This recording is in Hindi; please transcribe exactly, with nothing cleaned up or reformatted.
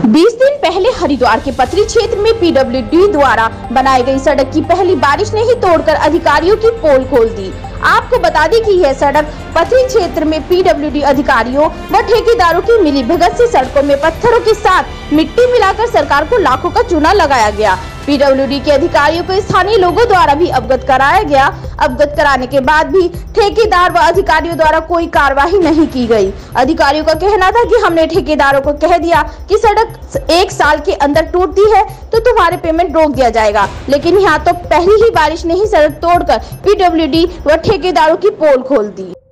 बीस दिन पहले हरिद्वार के पथरी क्षेत्र में पीडब्ल्यूडी द्वारा बनाई गई सड़क की पहली बारिश ने ही तोड़कर अधिकारियों की पोल खोल दी। आपको बता दें कि यह सड़क पथरी क्षेत्र में पीडब्ल्यूडी अधिकारियों व ठेकेदारों की मिलीभगत से सड़कों में पत्थरों के साथ मिट्टी मिलाकर सरकार को लाखों का चूना लगाया गया। पीडब्ल्यूडी के अधिकारियों को स्थानीय लोगों द्वारा भी अवगत कराया गया। अवगत कराने के बाद भी ठेकेदार व अधिकारियों द्वारा कोई कार्रवाई नहीं की गई। अधिकारियों का कहना था कि हमने ठेकेदारों को कह दिया कि सड़क एक साल के अंदर टूटती है तो तुम्हारे पेमेंट रोक दिया जाएगा, लेकिन यहाँ तो पहली ही बारिश ने ही सड़क तोड़कर पीडब्ल्यूडी व ठेकेदारों की पोल खोल दी।